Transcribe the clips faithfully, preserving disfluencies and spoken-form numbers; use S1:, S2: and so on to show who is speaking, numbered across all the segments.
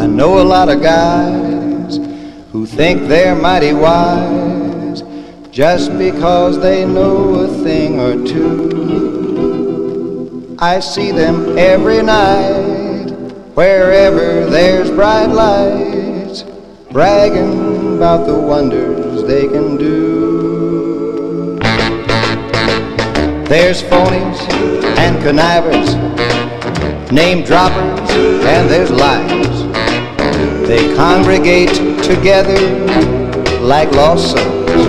S1: know a lot of guys who think they're mighty wise just because they know a thing or two. I see them every night, wherever there's bright lights, bragging about the wonders they can do. There's phonies and connivers, name droppers, and there's liars. They congregate together like lost souls.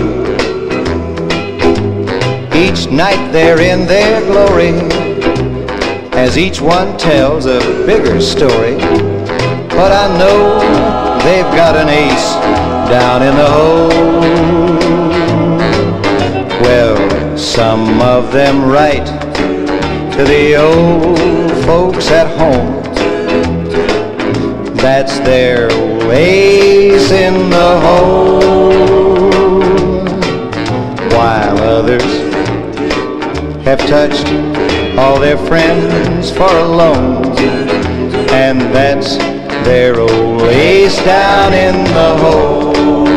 S1: Each night they're in their glory, as each one tells a bigger story. But I know they've got an ace down in the hole. Well, some of them write to the old folks at home. That's their ace in the hole. While others have touched all their friends for a loan, and that's their old ace down in the hole.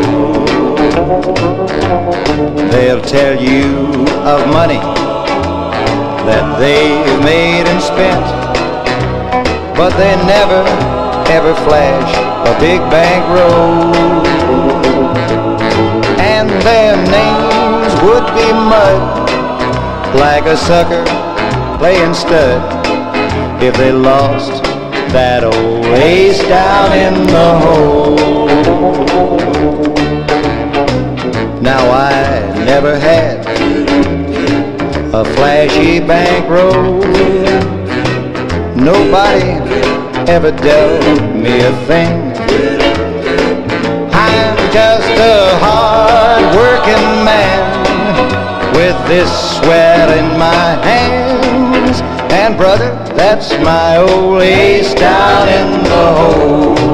S1: They'll tell you of money that they've made and spent, but they never ever flash a big bankroll. And their names would be mud, like a sucker playing stud, if they lost that old ace down in the hole. Now I never had a flashy bankroll. Nobody ever dealt me a thing. I'm just a hard-working man with this sweat in my hands, and brother, that's my old ace down in the hole.